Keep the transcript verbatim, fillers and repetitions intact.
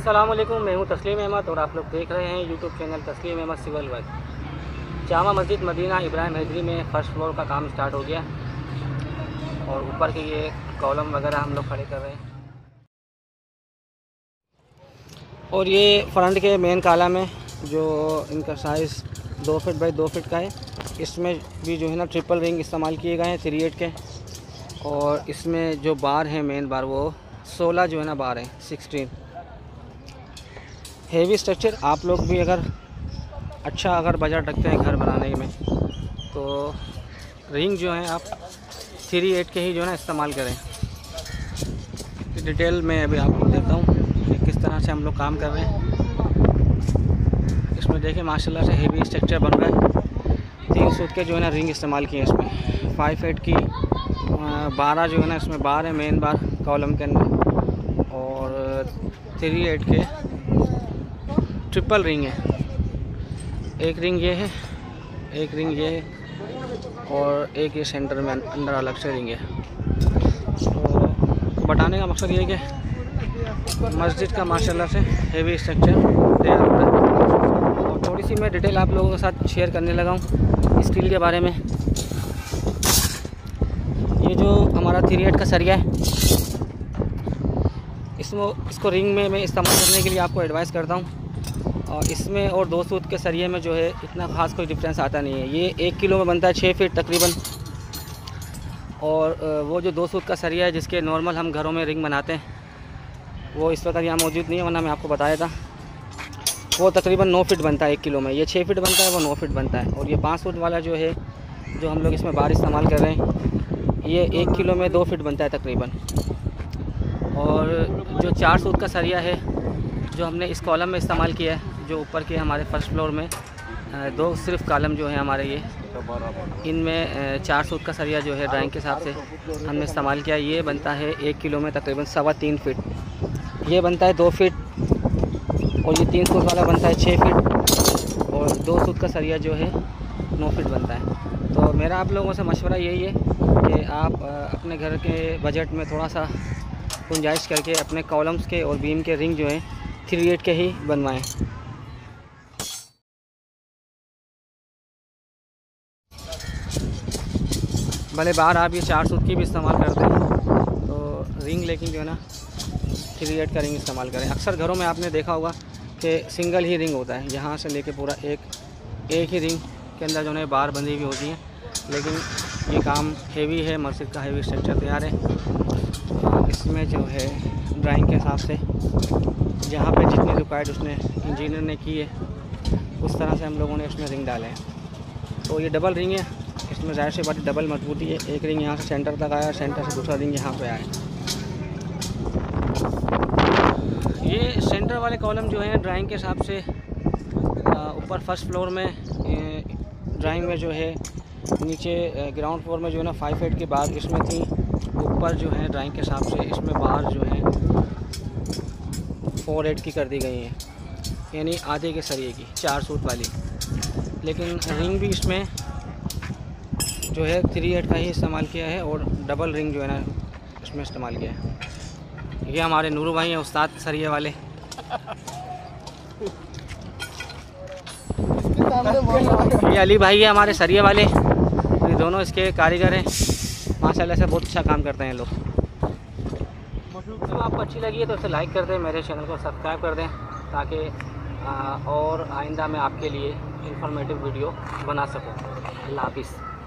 अस्सलाम वालेकुम, मैं हूं तस्लीम अहमद और आप लोग देख रहे हैं यूट्यूब चैनल तस्लीम Ahmad civil work. Jama Masjid Medina Ibrahim Hydari में फ़र्स्ट फ्लोर का काम स्टार्ट हो गया और ऊपर के ये कॉलम वगैरह हम लोग खड़े कर रहे हैं। और ये फ्रंट के मेन कॉलम है जो इनका साइज़ दो फिट बाई दो फिट का है। इसमें भी जो है ना ट्रिपल रिंग इस्तेमाल किए गए हैं थ्री एट के, और इसमें जो बार हैं मेन बार वो सोलह जो है ना बार हैं सिक्सटीन। Heavy structure. आप लोग भी अगर अच्छा अगर बजट रखते हैं घर बनाने में तो रिंग जो है आप थ्री एट के ही जो है ना इस्तेमाल करें। डिटेल में अभी आपको देता हूँ कि किस तरह से हम लोग काम कर रहे हैं। इसमें देखिए माशाल्लाह से हेवी स्ट्रक्चर बन रहा है। तीन सूत के जो है ना रिंग इस्तेमाल किए इसमें। फाइव एट की बारह जो है ना इसमें बार है मेन बार कॉलम के अंदर, और थ्री एट के ट्रिपल रिंग है। एक रिंग ये है, एक रिंग ये है, और एक ये सेंटर में अंदर अलग से रिंग है। तो बताने का मकसद ये है कि मस्जिद का माशाल्लाह से हेवी स्ट्रक्चर तैयार हो रहा है। और थोड़ी सी मैं डिटेल आप लोगों के साथ शेयर करने लगा हूँ स्टील के बारे में। ये जो हमारा थ्री एट का सरिया है, इसमें इसको रिंग में मैं इस्तेमाल करने के लिए आपको एडवाइस करता हूँ। और इसमें और दो सूत के सरिये में जो है इतना खास कोई डिफरेंस आता नहीं है। ये एक किलो में बनता है छः फीट तकरीबन, और वो जो दो सूत का सरिया है जिसके नॉर्मल हम घरों में रिंग बनाते हैं वो इस वक्त यहाँ मौजूद नहीं है, वरना मैं आपको बताया था। वो तकरीबन नौ फीट बनता है एक किलो में। ये छः फीट बनता है, वो नौ फीट बनता है। और ये पाँच फुट वाला जो है जो हम लोग इसमें बार इस्तेमाल कर रहे हैं, ये एक किलो में दो फीट बनता है तकरीबन। और जो चार सूत का सरिया है जो हमने इस कॉलम में इस्तेमाल किया है, जो ऊपर के हमारे फर्स्ट फ्लोर में दो सिर्फ कॉलम जो है हमारे ये, इनमें चार सूत का सरिया जो है ड्राइंग के हिसाब से हमने इस्तेमाल किया। ये बनता है एक किलो में तकरीबन सवा तीन फीट। ये बनता है दो फीट, और ये तीन सूत वाला बनता है छः फीट, और दो सूत का सरिया जो है नौ फीट बनता है। तो मेरा आप लोगों से मशवरा यही है कि आप अपने घर के बजट में थोड़ा सा गुंजाइश करके अपने कॉलम्स के और बीम के रिंग जो है थ्री एट के ही बनवाएं। भले बाहर आप ये चार सूत की भी इस्तेमाल करते हैं तो रिंग लेकिन जो है ना थ्री एट का रिंग इस्तेमाल करें। अक्सर घरों में आपने देखा होगा कि सिंगल ही रिंग होता है, यहाँ से लेके पूरा एक एक ही रिंग के अंदर जो है बार बंधी हुई होती हैं। लेकिन ये काम हेवी है, मस्जिद का हेवी स्ट्रक्चर तैयार है। इसमें जो है ड्राइंग के हिसाब से जहाँ पे जितनी रिक्वायर्ड उसने इंजीनियर ने की है उस तरह से हम लोगों ने इसमें रिंग डाले हैं। तो ये डबल रिंग है, इसमें ज़ाहिर सी बात डबल मजबूती है। एक रिंग यहाँ से सेंटर तक आया, सेंटर से दूसरा रिंग यहाँ पे आया। ये सेंटर वाले कॉलम जो हैं ड्राइंग के हिसाब से ऊपर फर्स्ट फ्लोर में ड्राइंग में जो है, नीचे ग्राउंड फ्लोर में जो है ना फाइव एट की बार इसमें थी। ऊपर जो है ड्राइंग के हिसाब से इसमें बार जो है फोर एट की कर दी गई हैं, यानी आधे के सरिये की, चार सूत वाली। लेकिन रिंग भी इसमें जो है थ्री एट का ही इस्तेमाल किया है, और डबल रिंग जो है ना इसमें इस्तेमाल किया है। ये हमारे नूरू भाई हैं उस्ताद सरिये वाले। ये अली भाई है हमारे सरिये वाले। ये दोनों इसके कारीगर हैं, माशाल्लाह से बहुत अच्छा काम करते हैं लोग। तो आपको अच्छी लगी है तो इसे लाइक कर दें, मेरे चैनल को सब्सक्राइब कर दें, ताकि और आइंदा मैं आपके लिए इंफॉर्मेटिव वीडियो बना सकूं। अल्लाह हाफिज़।